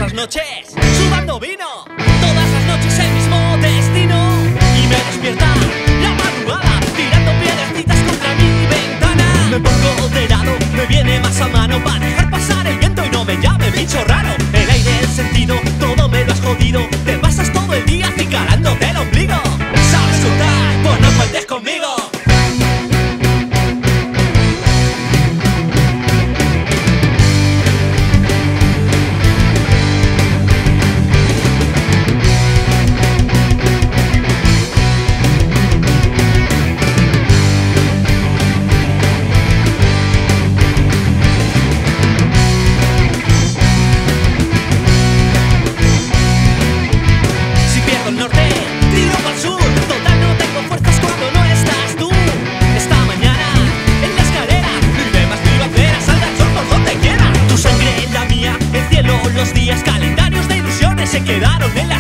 esas noches sudando vino, todas las noches el mismo destino, y me despierta la madrugada tirando piedrecitas contra mi ventana. Me pongo de lado, me viene más a mano para dejar pasar el viento y no me llame bicho raro. El aire, el sentido, todo me lo has jodido. Te pasas todo el día acicalándote el ombligo. ¿Sabes contar? Pues no cuentes conmigo. Los días calendarios de ilusiones se quedaron en la